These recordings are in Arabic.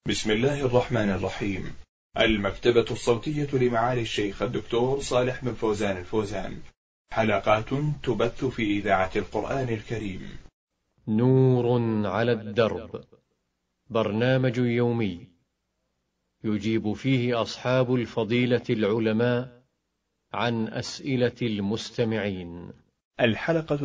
بسم الله الرحمن الرحيم. المكتبة الصوتية لمعالي الشيخ الدكتور صالح بن فوزان الفوزان، حلقات تبث في إذاعة القرآن الكريم. نور على الدرب، برنامج يومي يجيب فيه أصحاب الفضيلة العلماء عن أسئلة المستمعين. الحلقة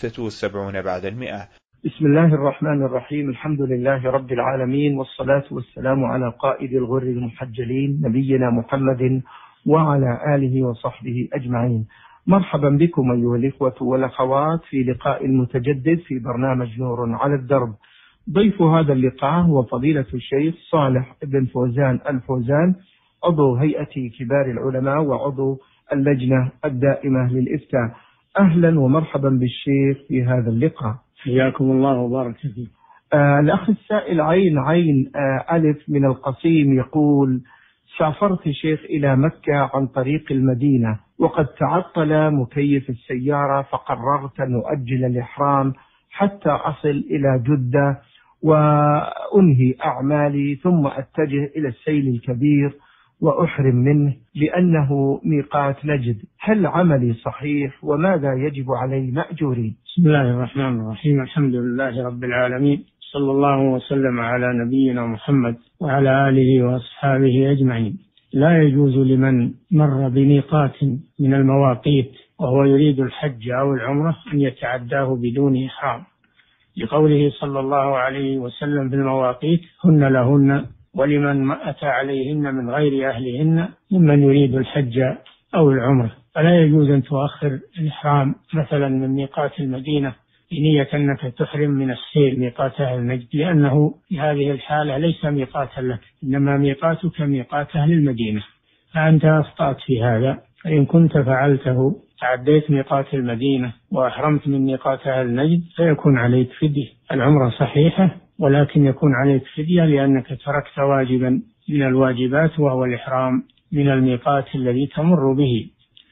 73 بعد 100. بسم الله الرحمن الرحيم. الحمد لله رب العالمين، والصلاة والسلام على قائد الغر المحجلين نبينا محمد وعلى آله وصحبه أجمعين. مرحبا بكم أيها الإخوة والأخوات في لقاء متجدد في برنامج نور على الدرب. ضيف هذا اللقاء هو فضيلة الشيخ صالح بن فوزان الفوزان، عضو هيئة كبار العلماء وعضو اللجنة الدائمة للإفتاء. أهلا ومرحبا بالشيخ في هذا اللقاء. حياكم الله وبارك فيك. الأخ السائل عين ألف من القصيم يقول: سافرت شيخ إلى مكة عن طريق المدينة، وقد تعطل مكيف السيارة، فقررت أن أؤجل الإحرام حتى أصل إلى جدة وأنهي أعمالي، ثم أتجه إلى السيل الكبير وأحرم منه لأنه ميقات نجد. هل عملي صحيح؟ وماذا يجب علي مأجورين؟ بسم الله الرحمن الرحيم. الحمد لله رب العالمين، صلى الله وسلم على نبينا محمد وعلى آله وأصحابه أجمعين. لا يجوز لمن مر بميقات من المواقيت وهو يريد الحج أو العمرة أن يتعداه بدون إحرام، لقوله صلى الله عليه وسلم: في المواقيت هن لهن ولمن أتى عليهن من غير أهلهن ممن يريد الحج أو العمرة. فلا يجوز أن تؤخر الإحرام مثلا من ميقات المدينة بنية أنك تحرم من السير ميقات أهل نجد، لأنه في هذه الحالة ليس ميقاتا لك، إنما ميقاتك ميقات أهل المدينة، فأنت أخطأت في هذا. فإن كنت فعلته تعديت ميقات المدينة وأحرمت من ميقات أهل نجد فيكون عليك فدية. العمرة صحيحة، ولكن يكون عليك فدية لأنك تركت واجبا من الواجبات، وهو الإحرام من الميقات الذي تمر به.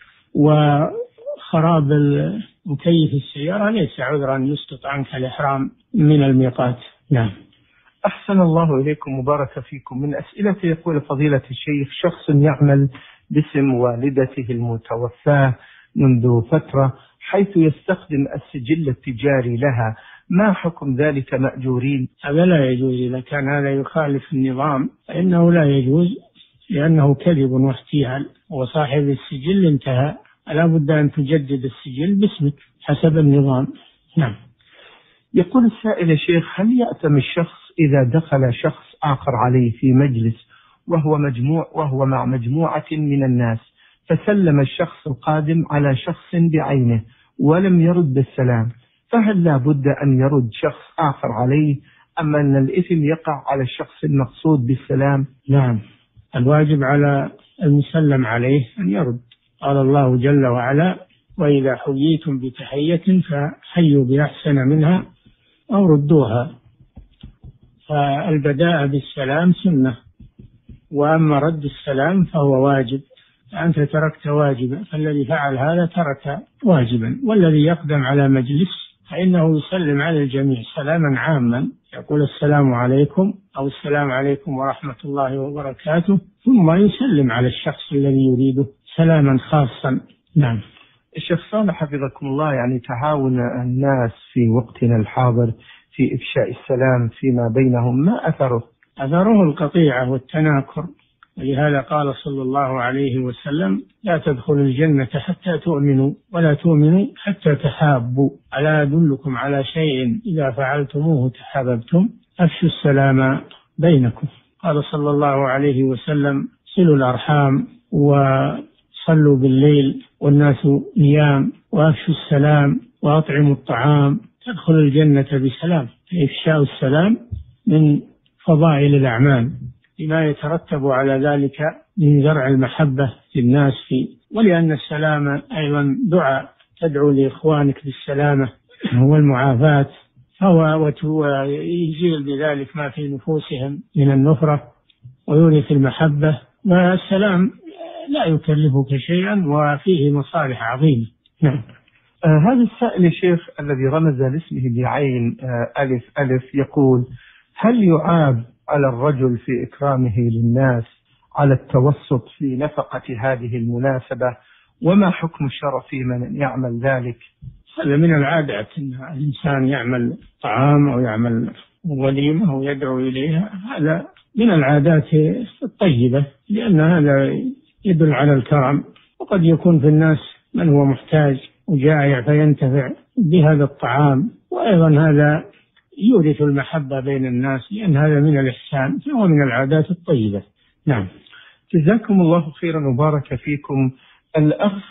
وخراب مكيف السيارة ليس عذرا يسقط عنك الإحرام من الميقات. نعم. أحسن الله إليكم وبارك فيكم. من أسئلة يقول فضيلة الشيخ: شخص يعمل باسم والدته المتوفاة منذ فترة، حيث يستخدم السجل التجاري لها، ما حكم ذلك مأجورين؟ هذا لا يجوز. إذا كان هذا يخالف النظام فإنه لا يجوز، لأنه كذب واحتيال، وصاحب السجل انتهى. لا بد أن تجدد السجل باسمك حسب النظام. نعم. يقول السائل: يا شيخ، هل يأتم الشخص إذا دخل شخص آخر عليه في مجلس وهو مع مجموعة من الناس، فسلم الشخص القادم على شخص بعينه ولم يرد بالسلام، فهل لا بد أن يرد شخص آخر عليه، أم أن الإثم يقع على الشخص المقصود بالسلام؟ نعم، الواجب على المسلم عليه أن يرد. قال الله جل وعلا: وإذا حييتم بتحية فحيوا بأحسن منها أو ردوها. فالبداء بالسلام سنة، وأما رد السلام فهو واجب. أنت تركت واجبا، فالذي فعل هذا ترك واجبا. والذي يقدم على مجلس فإنه يسلم على الجميع سلاما عاما، يقول: السلام عليكم أو السلام عليكم ورحمة الله وبركاته، ثم يسلم على الشخص الذي يريده سلاما خاصا. نعم. الشيخ صالح حفظكم الله، يعني تعاون الناس في وقتنا الحاضر في إفشاء السلام فيما بينهم، ما أثره؟ أثره القطيعة والتناكر، ولهذا قال صلى الله عليه وسلم: لا تدخلوا الجنة حتى تؤمنوا، ولا تؤمنوا حتى تحابوا، ألا أدلكم على شيء إذا فعلتموه تحاببتم؟ أفشوا السلام بينكم. قال صلى الله عليه وسلم: صلوا الأرحام وصلوا بالليل والناس نيام، وأفشوا السلام وأطعموا الطعام تدخلوا الجنة بسلام. إفشاء السلام من فضائل الأعمال لما يترتب على ذلك من زرع المحبة في الناس ولأن السلام أيضا دعاء، تدعو لإخوانك بالسلامة والمعافاة، ويزيل بذلك ما في نفوسهم من النفرة ويورث المحبة. والسلام لا يكلفك شيئا وفيه مصالح عظيمة. نعم. هذا السائل يا شيخ الذي رمز لاسمه بعين ألف ألف يقول: هل يعاب على الرجل في إكرامه للناس، على التوسط في نفقة هذه المناسبة؟ وما حكم الشرع في من يعمل ذلك؟ هذا من العادات، أن الإنسان يعمل طعام أو يعمل وليمة أو يدعو إليها، هذا من العادات الطيبة، لأن هذا يدل على الكرم. وقد يكون في الناس من هو محتاج وجائع فينتفع بهذا الطعام، وأيضا هذا يورث المحبة بين الناس، لأن هذا من الإحسان فهو من العادات الطيبة. نعم. جزاكم الله خيرا وبارك فيكم. الأخ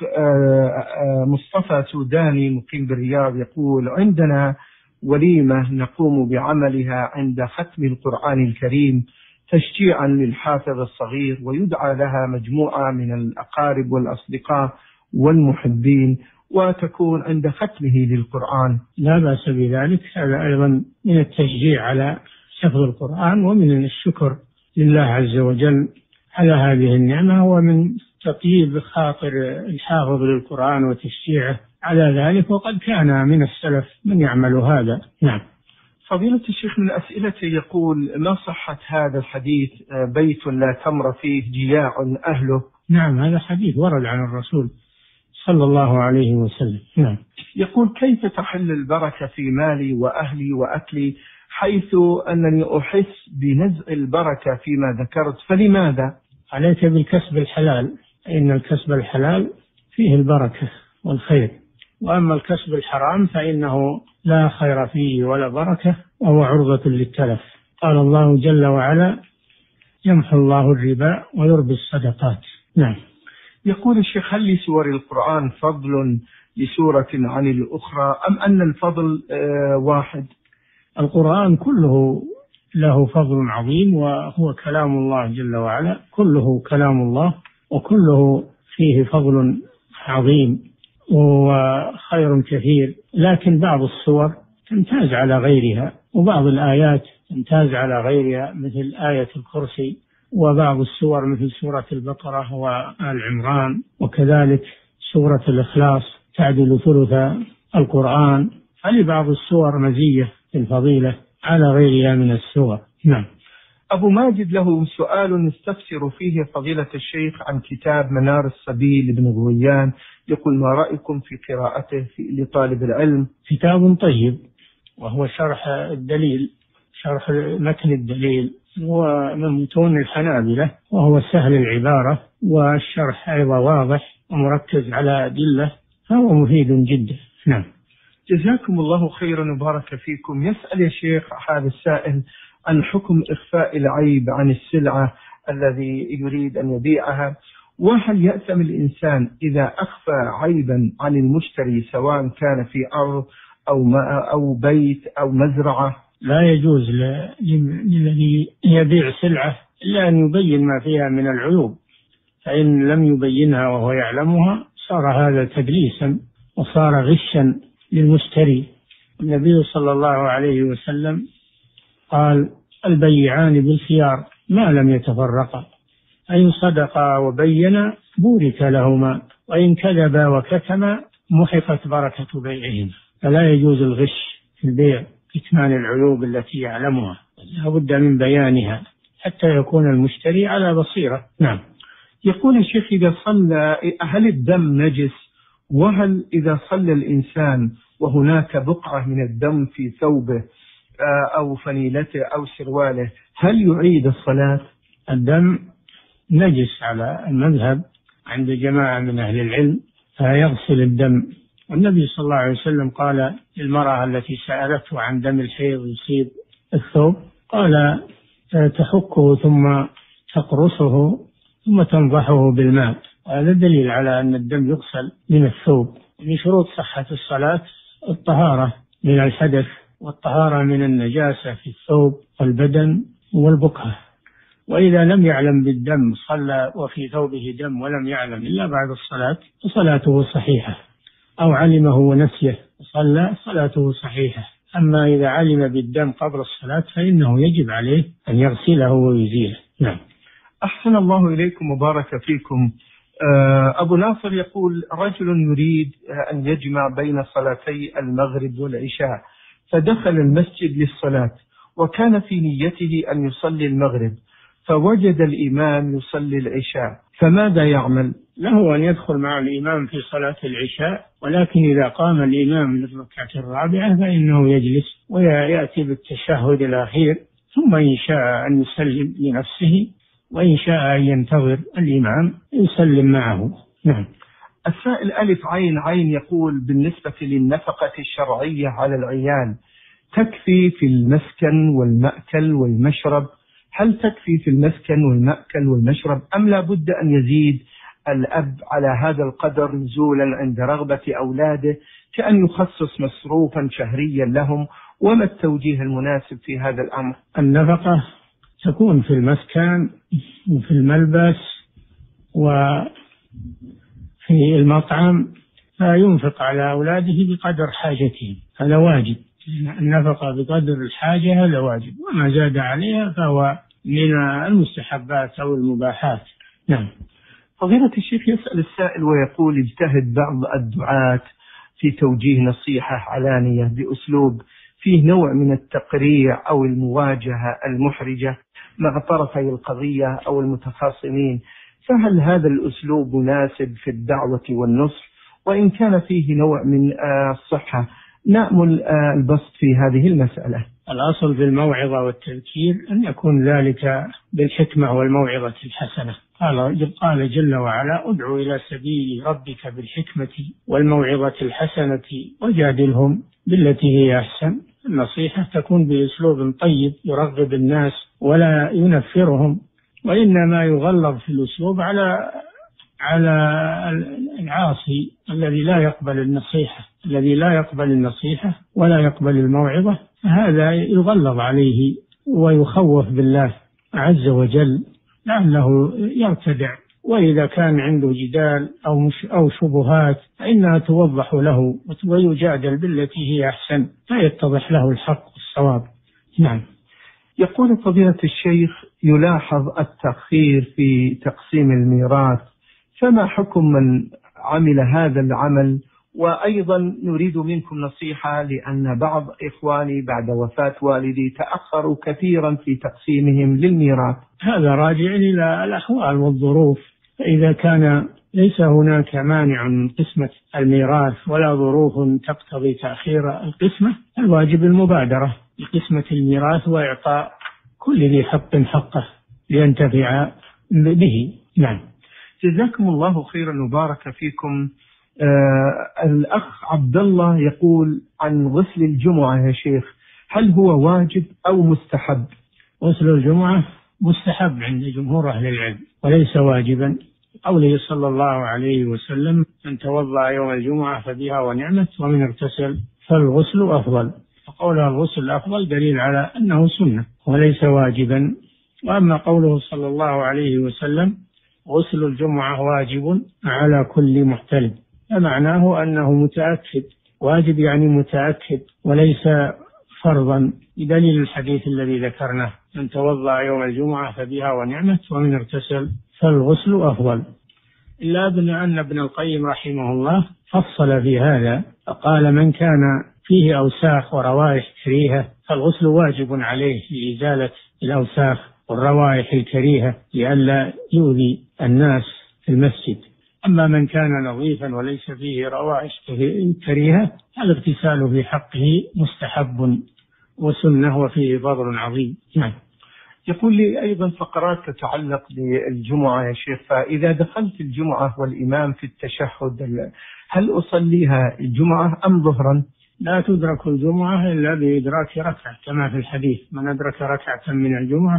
مصطفى سوداني مقيم بالرياض يقول: عندنا وليمة نقوم بعملها عند ختم القرآن الكريم تشجيعا للحافظ الصغير، ويدعى لها مجموعة من الأقارب والأصدقاء والمحبين، وتكون عند ختمه للقرآن. لا بأس بذلك، هذا أيضا من التشجيع على حفظ القرآن ومن الشكر لله عز وجل على هذه النعمة، ومن تطيب خاطر الحافظ للقرآن وتشجيعه على ذلك، وقد كان من السلف من يعمل هذا. نعم. فضيلة الشيخ، من أسئلته يقول: ما صحة هذا الحديث بيت لا تمر فيه جياع أهله؟ نعم، هذا حديث ورد عن الرسول صلى الله عليه وسلم. نعم. يقول: كيف تحل البركة في مالي وأهلي وأكلي، حيث أنني أحس بنزع البركة فيما ذكرت، فلماذا؟ عليك بالكسب الحلال، إن الكسب الحلال فيه البركة والخير، وأما الكسب الحرام فإنه لا خير فيه ولا بركة، وهو عرضة للتلف. قال الله جل وعلا: يمحو الله الربا ويربي الصدقات. نعم. يقول الشيخ: هل لسور القرآن فضل لسورة عن الأخرى، أم أن الفضل واحد؟ القرآن كله له فضل عظيم، وهو كلام الله جل وعلا، كله كلام الله وكله فيه فضل عظيم وخير كثير، لكن بعض السور تمتاز على غيرها، وبعض الآيات تمتاز على غيرها مثل آية الكرسي، وبعض السور مثل سورة البقرة وآل عمران، وكذلك سورة الإخلاص تعدل ثلث القرآن، فلبعض السور مزية في الفضيلة على غيرها من السور. نعم. أبو ماجد له سؤال نستفسر فيه فضيلة الشيخ عن كتاب منار السبيل لابن غويان، يقول: ما رأيكم في قراءته لطالب العلم؟ كتاب طيب، وهو شرح الدليل، شرح متن الدليل، ومن متون الحنابلة، وهو سهل العبارة، والشرح أيضا واضح ومركز على أدلة، فهو مفيد جدا. نعم. جزاكم الله خيرا وبارك فيكم. يسأل يا شيخ هذا السائل عن حكم إخفاء العيب عن السلعة الذي يريد أن يبيعها، وهل يأثم الإنسان إذا أخفى عيبا عن المشتري سواء كان في أرض أو بيت أو مزرعة؟ لا يجوز للذي يبيع سلعة إلا أن يبين ما فيها من العيوب، فإن لم يبينها وهو يعلمها صار هذا تدليسا وصار غشا للمشتري. النبي صلى الله عليه وسلم قال: البيعان بالخيار ما لم يتفرقا، فإن صدقا وبينا بورك لهما، وإن كذبا وكتما محقت بركة بيعهما. فلا يجوز الغش في البيع، كتمان العيوب التي يعلمها، لا بد من بيانها حتى يكون المشتري على بصيرة. نعم. يقول الشيخ: إذا صلى، هل الدم نجس؟ وهل إذا صلى الإنسان وهناك بقعة من الدم في ثوبه أو فنيلته أو سرواله، هل يعيد الصلاة؟ الدم نجس على المذهب عند جماعة من أهل العلم، فيغسل الدم. والنبي صلى الله عليه وسلم قال للمرأة التي سألته عن دم الحيض يصيب الثوب، قال: تحكه ثم تقرصه ثم تنضحه بالماء. هذا دليل على أن الدم يغسل من الثوب. من شروط صحة الصلاة الطهارة من الحدث، والطهارة من النجاسة في الثوب والبدن والبقعة. وإذا لم يعلم بالدم، صلى وفي ثوبه دم ولم يعلم إلا بعد الصلاة، فصلاته صحيحة، أو علمه ونسيه صلى، صلاته صحيحة. أما إذا علم بالدم قبل الصلاة فإنه يجب عليه أن يغسله ويزيله. نعم. أحسن الله إليكم وبارك فيكم. أبو ناصر يقول: رجل يريد أن يجمع بين صلاتي المغرب والعشاء، فدخل المسجد للصلاة وكان في نيته أن يصلي المغرب، فوجد الإمام يصلي العشاء، فماذا يعمل؟ له أن يدخل مع الإمام في صلاة العشاء، ولكن إذا قام الإمام للركعة الرابعة فإنه يجلس ويأتي بالتشهد الأخير، ثم إن شاء أن يسلم لنفسه، وإن شاء أن ينتظر الإمام يسلم معه. نعم. السائل ألف عين عين يقول: بالنسبة للنفقة الشرعية على العيال تكفي في المسكن والمأكل والمشرب؟ هل تكفي في المسكن والمأكل والمشرب أم لا بد أن يزيد الأب على هذا القدر نزولا عند رغبة أولاده، كأن يخصص مصروفا شهريا لهم؟ وما التوجيه المناسب في هذا الأمر؟ النفقة تكون في المسكن وفي الملبس وفي المطعم، فينفق على أولاده بقدر حاجتهم، هذا واجب. النفقة بقدر الحاجة هذا واجب، وما زاد عليها فهو من المستحبات أو المباحات. نعم. فضيلة الشيخ، يسأل السائل ويقول: اجتهد بعض الدعاة في توجيه نصيحة علانية بأسلوب فيه نوع من التقريع أو المواجهة المحرجة مع طرفي القضية أو المتخاصمين، فهل هذا الأسلوب مناسب في الدعوة والنصح؟ وإن كان فيه نوع من الصحة نأمل البسط في هذه المسألة. الأصل في الموعظة والتذكير أن يكون ذلك بالحكمة والموعظة الحسنة. قال جل وعلا: ادعو إلى سبيل ربك بالحكمة والموعظة الحسنة وجادلهم بالتي هي أحسن. النصيحة تكون بأسلوب طيب يرغب الناس ولا ينفرهم، وإنما يغلظ في الأسلوب على العاصي الذي لا يقبل النصيحة ولا يقبل الموعظة، هذا يغلظ عليه ويخوف بالله عز وجل لعله يرتدع. وإذا كان عنده جدال أو شبهات فإنها توضح له ويجادل بالتي هي أحسن فيتضح له الحق والصواب. نعم. يقول فضيلة الشيخ: يلاحظ التأخير في تقسيم الميراث، فما حكم من عمل هذا العمل؟ وأيضا نريد منكم نصيحة، لأن بعض إخواني بعد وفاة والدي تأخروا كثيرا في تقسيمهم للميراث. هذا راجع إلى الأحوال والظروف، فإذا كان ليس هناك مانع من قسمة الميراث ولا ظروف تقتضي تأخير القسمة، الواجب المبادرة بقسمة الميراث وإعطاء كل ذي حق حقه لينتفع به. نعم. جزاكم الله خيرا وبارك فيكم. الأخ عبد الله يقول عن غسل الجمعة يا شيخ، هل هو واجب أو مستحب؟ غسل الجمعة مستحب عند جمهور أهل العلم وليس واجبا. قوله صلى الله عليه وسلم: من توضأ يوم الجمعة فبها ونعمت ومن اغتسل فالغسل أفضل. فقولها الغسل أفضل دليل على أنه سنة وليس واجبا. وأما قوله صلى الله عليه وسلم: غسل الجمعة واجب على كل محتلم، فمعناه أنه متأكد، واجب يعني متأكد وليس فرضا، بدليل الحديث الذي ذكرناه: من توضأ يوم الجمعة فبها ونعمت ومن اغتسل فالغسل أفضل. إلا أن ابن القيم رحمه الله فصل في هذا فقال: من كان فيه أوساخ وروائح كريهة فالغسل واجب عليه لإزالة الأوساخ والروائح الكريهة لئلا يؤذي الناس في المسجد. أما من كان نظيفا وليس فيه روائح كريهة الاغتسال في حقه مستحب وسنة وفيه فضل عظيم. نعم. يقول لي أيضا فقرات تتعلق بالجمعة يا شيخ، فإذا دخلت الجمعة والإمام في التشهد هل أصليها الجمعة أم ظهرا؟ لا تدرك الجمعة إلا بإدراك ركعة، كما في الحديث: من أدرك ركعة من الجمعة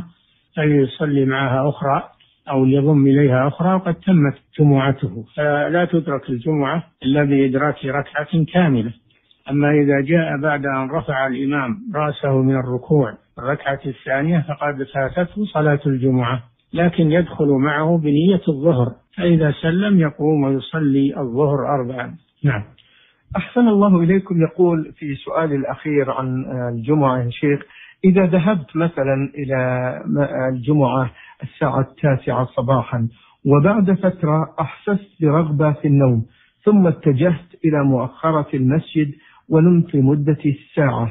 فليصلي معها أخرى أو يضم إليها أخرى وقد تمت جمعته. فلا تدرك الجمعة إلا بإدراك ركعة كاملة. أما إذا جاء بعد أن رفع الإمام رأسه من الركوع الركعة الثانية فقد فاتته صلاة الجمعة، لكن يدخل معه بنية الظهر، فإذا سلم يقوم ويصلي الظهر 4. نعم. أحسن الله إليكم. يقول في سؤال الأخير عن الجمعة يا شيخ: إذا ذهبت مثلا إلى الجمعة الساعة 9 صباحا وبعد فترة أحسست برغبة في النوم، ثم اتجهت إلى مؤخرة المسجد ونمت لمدة الساعة،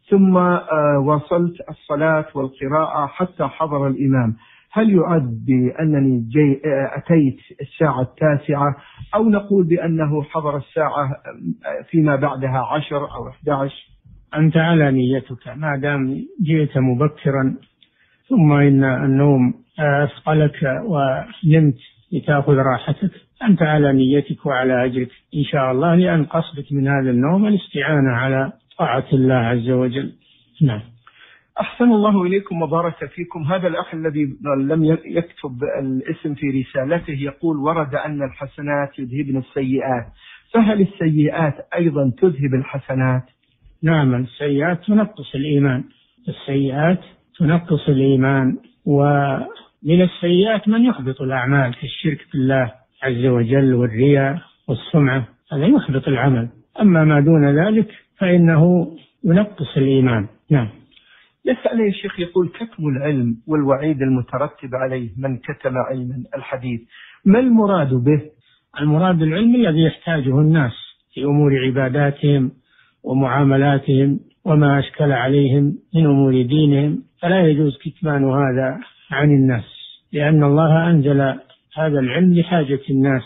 ثم واصلت الصلاة والقراءة حتى حضر الإمام، هل يعد بأنني أتيت الساعة 9 أو نقول بأنه حضر الساعة فيما بعدها 10 أو 11؟ أنت على نيتك ما دام جئت مبكرا ثم إن النوم أثقلك ونمت لتأخذ راحتك، أنت على نيتك وعلى أجرك إن شاء الله، لأن قصدك من هذا النوم الاستعانة على طاعة الله عز وجل. نعم. أحسن الله إليكم وبارك فيكم. هذا الأخ الذي لم يكتب الاسم في رسالته يقول: ورد أن الحسنات يذهبن السيئات، فهل السيئات أيضا تذهب الحسنات؟ نعم، السيئات تنقص الإيمان، السيئات تنقص الإيمان، ومن السيئات من يحبط الأعمال كالشرك بالله عز وجل والرياء والسمعة، هذا يحبط العمل. أما ما دون ذلك فإنه ينقص الإيمان. نعم. يسأل يا شيخ يقول: كتم العلم والوعيد المترتب عليه من كتم علما الحديث، ما المراد به؟ المراد العلم الذي يحتاجه الناس في أمور عباداتهم ومعاملاتهم وما أشكل عليهم من أمور دينهم، فلا يجوز كتمان هذا عن الناس، لأن الله أنزل هذا العلم لحاجة الناس،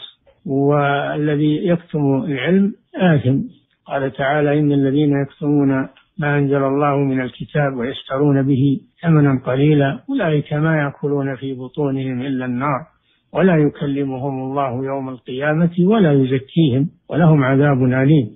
والذي يكتم العلم آثم. قال تعالى: إن الذين يكتمون ما أنزل الله من الكتاب ويشترون به ثمنا قليلا أولئك ما يأكلون في بطونهم إلا النار ولا يكلمهم الله يوم القيامة ولا يزكيهم ولهم عذاب أليم.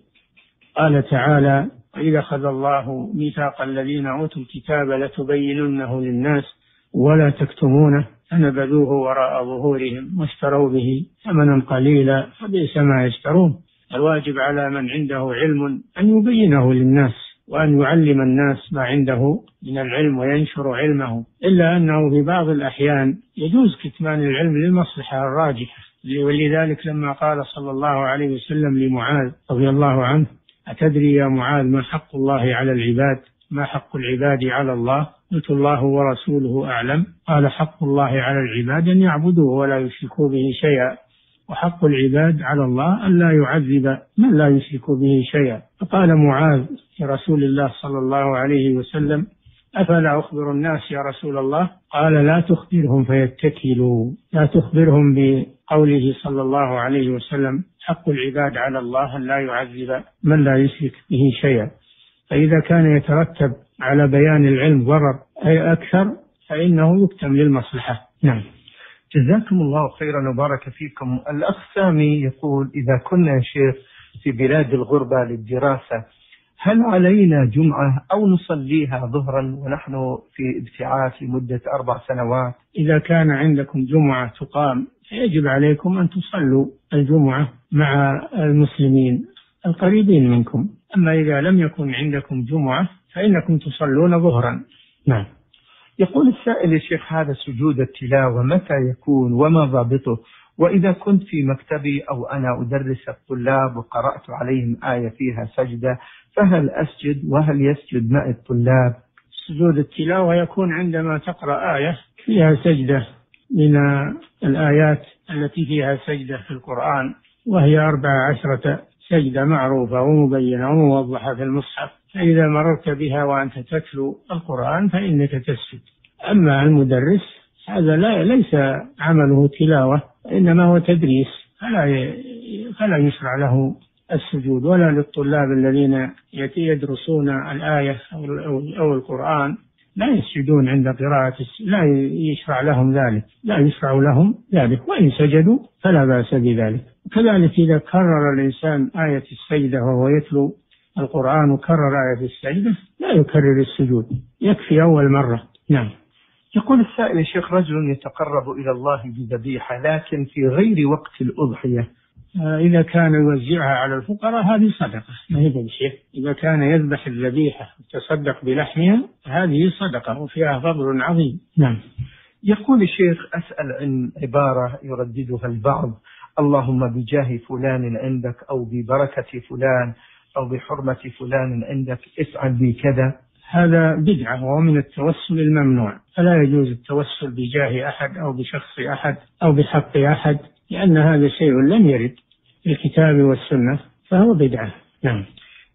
قال تعالى: وإذا أخذ الله ميثاق الذين أوتوا الكتاب لتبيننه للناس ولا تكتمونه فنبذوه وراء ظهورهم واشتروا به ثمنا قليلا فبئس ما يشترون. الواجب على من عنده علم أن يبينه للناس وأن يعلم الناس ما عنده من العلم وينشر علمه، إلا أنه في بعض الأحيان يجوز كتمان العلم للمصلحة الراجحة. ولذلك لما قال صلى الله عليه وسلم لمعاذ رضي الله عنه: أتدري يا معاذ ما حق الله على العباد؟ ما حق العباد على الله؟ قلت: الله ورسوله أعلم. قال: حق الله على العباد أن يعبدوه ولا يشركوا به شيئا، وحق العباد على الله أن لا يعذب من لا يشرك به شيئا. فقال معاذ لرسول الله صلى الله عليه وسلم: أفلا أخبر الناس يا رسول الله؟ قال: لا تخبرهم فيتكلوا. لا تخبرهم بقوله صلى الله عليه وسلم: حق العباد على الله أن لا يعذب من لا يشرك به شيئا. فإذا كان يترتب على بيان العلم ضرر أي أكثر فإنه يكتم للمصلحة. نعم. جزاكم الله خيرا وبارك فيكم. الأخ سامي يقول: إذا كنا يا شيخ في بلاد الغربة للدراسة، هل علينا جمعة أو نصليها ظهرا ونحن في ابتعاث لمدة 4 سنوات؟ إذا كان عندكم جمعة تقام فيجب عليكم أن تصلوا الجمعة مع المسلمين القريبين منكم. أما إذا لم يكن عندكم جمعة فإنكم تصلون ظهرا. نعم. يقول السائل: يا شيخ هذا سجود التلاوة متى يكون وما ضابطه؟ وإذا كنت في مكتبي أو أنا أدرس الطلاب وقرأت عليهم آية فيها سجدة فهل أسجد وهل يسجد مع الطلاب؟ سجود التلاوة يكون عندما تقرأ آية فيها سجدة من الآيات التي فيها سجدة في القرآن، وهي 14 سجدة معروفة ومبينة وموضحة في المصحف، فإذا مررت بها وأنت تتلو القرآن فإنك تسجد. أما المدرس هذا ليس عمله تلاوة إنما هو تدريس، فلا يشرع له السجود، ولا للطلاب الذين يدرسون الآية أو القرآن لا يسجدون عند قراءة، لا يشرع لهم ذلك، وإن سجدوا فلا بأس بذلك. كذلك إذا كرر الإنسان آية السجدة وهو يتلو القرآن وكرر آية السجدة لا يكرر السجود، يكفي أول مرة. نعم. يقول السائل: يا شيخ رجل يتقرب إلى الله بذبيحة لكن في غير وقت الأضحية، إذا كان يوزعها على الفقراء هذه صدقة ما هي بشيء. إذا كان يذبح الذبيحة وتصدق بلحمها هذه صدقة وفيها فضل عظيم. نعم. يقول الشيخ: أسأل عن عبارة يرددها البعض: اللهم بجاه فلان عندك أو ببركة فلان أو بحرمة فلان عندك افعل بي كذا. هذا بدعة ومن التوسل الممنوع، فلا يجوز التوسل بجاه أحد أو بشخص أحد أو بحق أحد، لأن هذا شيء لم يرد في الكتاب والسنة فهو بدعة. نعم.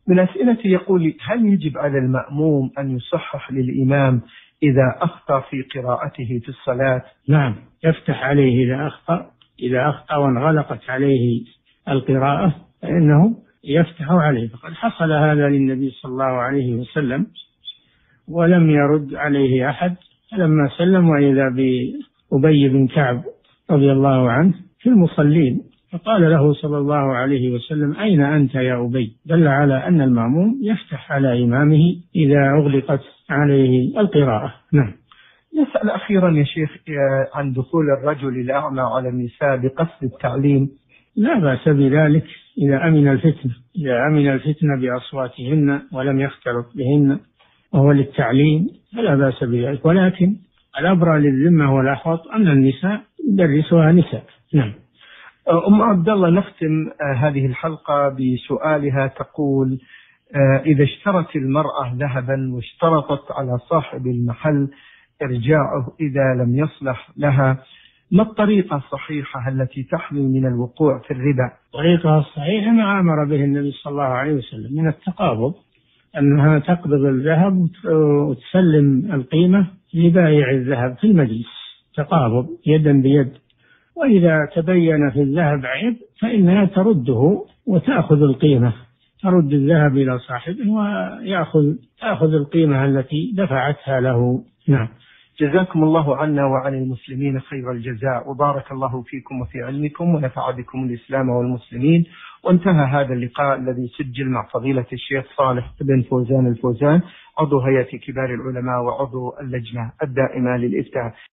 من أسئلتي يقول: هل يجب على المأموم أن يصحح للإمام إذا أخطأ في قراءته في الصلاة؟ نعم، يفتح عليه إذا أخطأ وانغلقت عليه القراءة فإنه يفتح عليه. فقد حصل هذا للنبي صلى الله عليه وسلم ولم يرد عليه أحد، فلما سلم وإذا بأبي بن كعب رضي الله عنه في المصلين فقال له صلى الله عليه وسلم: أين أنت يا أبي؟ دل على أن المأموم يفتح على إمامه إذا أغلقت عليه القراءة. نعم. يسأل أخيرا يا شيخ عن دخول الرجل الأعمى على النساء بقصد التعليم. لا بأس بذلك إذا أمن الفتنة بأصواتهن ولم يختلط بهن وهو للتعليم فلا بأس بذلك، ولكن الأبرى للذمة والأحوط أن النساء يدرسها نساء. نعم. أم عبد الله، نختم هذه الحلقة بسؤالها، تقول: إذا اشترت المرأة ذهبا واشترطت على صاحب المحل إرجاعه إذا لم يصلح لها، ما الطريقة الصحيحة التي تحمي من الوقوع في الربا؟ الطريقة الصحيحة ما أمر به النبي صلى الله عليه وسلم من التقابض، أنها تقبض الذهب وتسلم القيمة لبائع الذهب في المجلس، تقابض يدا بيد، وإذا تبين في الذهب عيب فإنها ترده وتأخذ القيمة، ترد الذهب إلى صاحبه ويأخذ القيمة التي دفعتها له. نعم. جزاكم الله عنا وعن المسلمين خير الجزاء، وبارك الله فيكم وفي علمكم ونفع بكم الإسلام والمسلمين. وانتهى هذا اللقاء الذي سجل مع فضيلة الشيخ صالح بن فوزان الفوزان، عضو هيئة كبار العلماء وعضو اللجنة الدائمة للإفتاء.